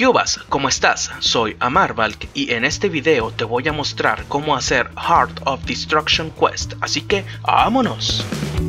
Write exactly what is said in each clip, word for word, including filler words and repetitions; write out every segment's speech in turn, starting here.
¿Qué hubas? ¿Cómo estás? Soy Amarvalk y en este video te voy a mostrar cómo hacer Heart of Destruction Quest, así que ¡vámonos!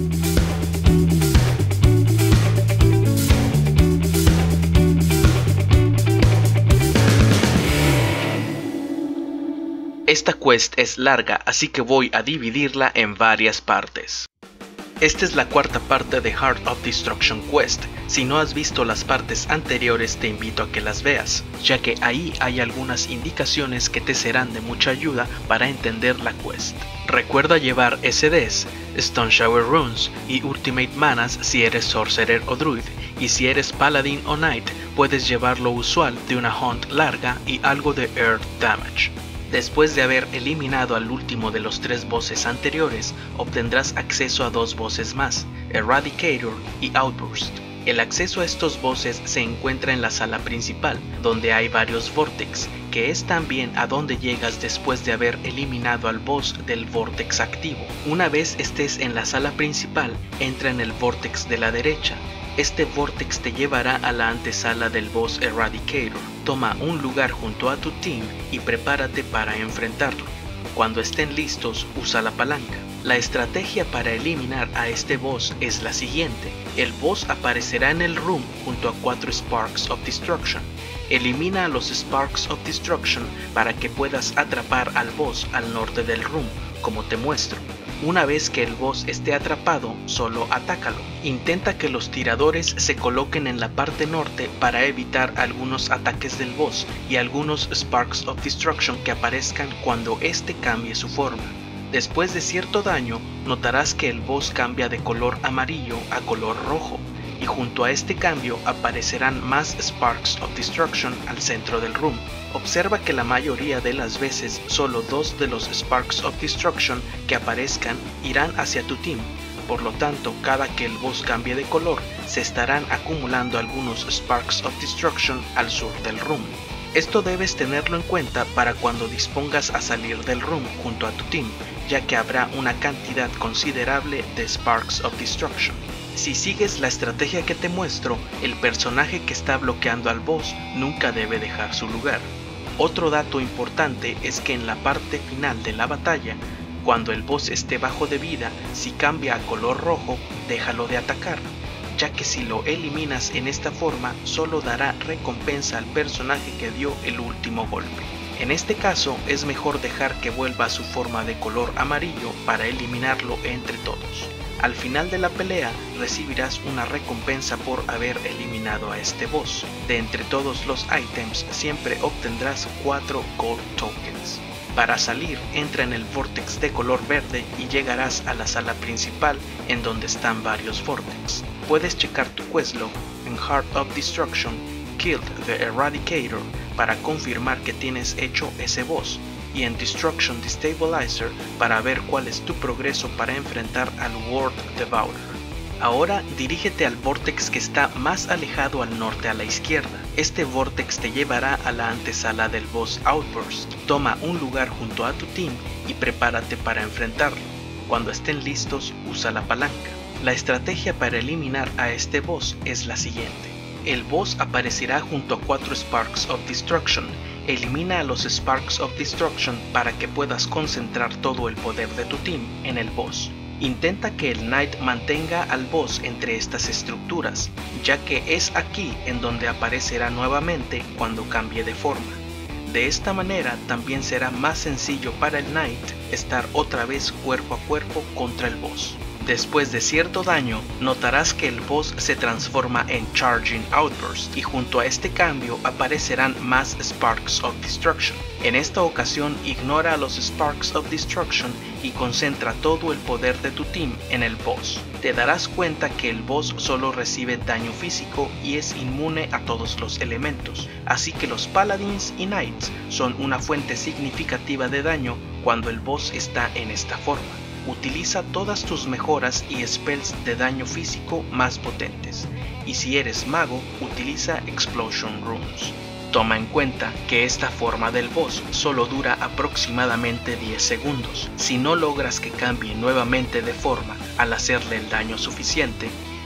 Esta quest es larga, así que voy a dividirla en varias partes. Esta es la cuarta parte de Heart of Destruction Quest. Si no has visto las partes anteriores te invito a que las veas, ya que ahí hay algunas indicaciones que te serán de mucha ayuda para entender la quest. Recuerda llevar S Ds, Stone Shower Runes y Ultimate Manas si eres Sorcerer o Druid, y si eres Paladin o Knight puedes llevar lo usual de una Hunt larga y algo de Earth Damage. Después de haber eliminado al último de los tres bosses anteriores, obtendrás acceso a dos bosses más, Eradicator y Outburst. El acceso a estos bosses se encuentra en la sala principal, donde hay varios Vortex, que es también a donde llegas después de haber eliminado al boss del Vortex activo. Una vez estés en la sala principal, entra en el Vortex de la derecha. Este Vortex te llevará a la antesala del boss Eradicator. Toma un lugar junto a tu team y prepárate para enfrentarlo. Cuando estén listos, usa la palanca. La estrategia para eliminar a este boss es la siguiente. El boss aparecerá en el room junto a cuatro Sparks of Destruction. Elimina a los Sparks of Destruction para que puedas atrapar al boss al norte del room, como te muestro. Una vez que el boss esté atrapado, solo atácalo. Intenta que los tiradores se coloquen en la parte norte para evitar algunos ataques del boss y algunos Sparks of Destruction que aparezcan cuando este cambie su forma. Después de cierto daño, notarás que el boss cambia de color amarillo a color rojo, y junto a este cambio aparecerán más Sparks of Destruction al centro del room. Observa que la mayoría de las veces solo dos de los Sparks of Destruction que aparezcan irán hacia tu team. Por lo tanto, cada que el boss cambie de color, se estarán acumulando algunos Sparks of Destruction al sur del room. Esto debes tenerlo en cuenta para cuando dispongas a salir del room junto a tu team, ya que habrá una cantidad considerable de Sparks of Destruction. Si sigues la estrategia que te muestro, el personaje que está bloqueando al boss nunca debe dejar su lugar. Otro dato importante es que en la parte final de la batalla, cuando el boss esté bajo de vida, si cambia a color rojo, déjalo de atacar, ya que si lo eliminas en esta forma, solo dará recompensa al personaje que dio el último golpe. En este caso, es mejor dejar que vuelva a su forma de color amarillo para eliminarlo entre todos. Al final de la pelea recibirás una recompensa por haber eliminado a este boss. De entre todos los ítems siempre obtendrás cuatro Gold Tokens. Para salir, entra en el Vortex de color verde y llegarás a la sala principal en donde están varios Vortex. Puedes checar tu questlog en Heart of Destruction, Killed the Eradicator para confirmar que tienes hecho ese boss, y en Destruction Destabilizer para ver cuál es tu progreso para enfrentar al World Devourer. Ahora dirígete al Vortex que está más alejado al norte a la izquierda. Este Vortex te llevará a la antesala del boss Outburst. Toma un lugar junto a tu team y prepárate para enfrentarlo. Cuando estén listos, usa la palanca. La estrategia para eliminar a este boss es la siguiente. El boss aparecerá junto a cuatro Sparks of Destruction. Elimina a los Sparks of Destruction para que puedas concentrar todo el poder de tu team en el boss. Intenta que el Knight mantenga al boss entre estas estructuras, ya que es aquí en donde aparecerá nuevamente cuando cambie de forma. De esta manera también será más sencillo para el Knight estar otra vez cuerpo a cuerpo contra el boss. Después de cierto daño, notarás que el boss se transforma en Charging Outburst y junto a este cambio aparecerán más Sparks of Destruction. En esta ocasión ignora a los Sparks of Destruction y concentra todo el poder de tu team en el boss. Te darás cuenta que el boss solo recibe daño físico y es inmune a todos los elementos, así que los Paladins y Knights son una fuente significativa de daño cuando el boss está en esta forma. Utiliza todas tus mejoras y spells de daño físico más potentes, y si eres mago, utiliza Explosion Runes. Toma en cuenta que esta forma del boss solo dura aproximadamente diez segundos. Si no logras que cambie nuevamente de forma al hacerle el daño suficiente,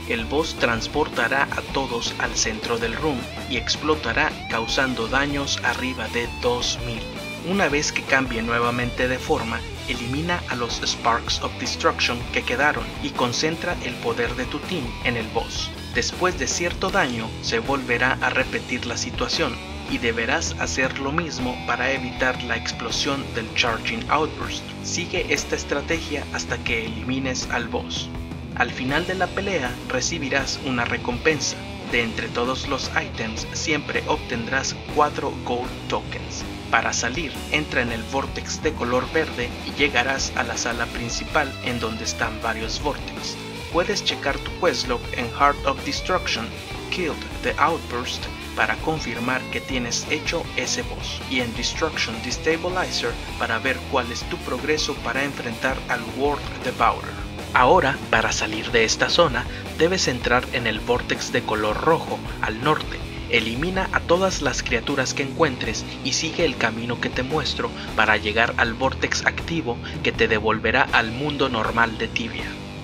el boss transportará a todos al centro del room y explotará causando daños arriba de dos mil. Una vez que cambie nuevamente de forma, elimina a los Sparks of Destruction que quedaron y concentra el poder de tu team en el boss. Después de cierto daño, se volverá a repetir la situación y deberás hacer lo mismo para evitar la explosión del Charging Outburst. Sigue esta estrategia hasta que elimines al boss. Al final de la pelea recibirás una recompensa. De entre todos los ítems siempre obtendrás cuatro Gold Tokens. Para salir, entra en el Vortex de color verde y llegarás a la sala principal en donde están varios Vortex. Puedes checar tu questlog en Heart of Destruction, Killed the Outburst, para confirmar que tienes hecho ese boss, y en Destruction Destabilizer para ver cuál es tu progreso para enfrentar al World Devourer. Ahora, para salir de esta zona, debes entrar en el Vortex de color rojo, al norte. Elimina a todas las criaturas que encuentres y sigue el camino que te muestro para llegar al Vortex activo que te devolverá al mundo normal de Tibia.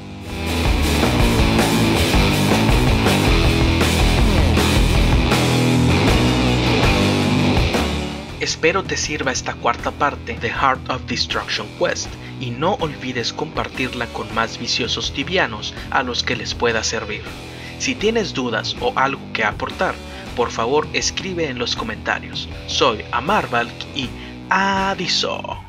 Espero te sirva esta cuarta parte de Heart of Destruction Quest y no olvides compartirla con más viciosos tibianos a los que les pueda servir. Si tienes dudas o algo que aportar, por favor escribe en los comentarios. Soy Amarvalk y Adiso.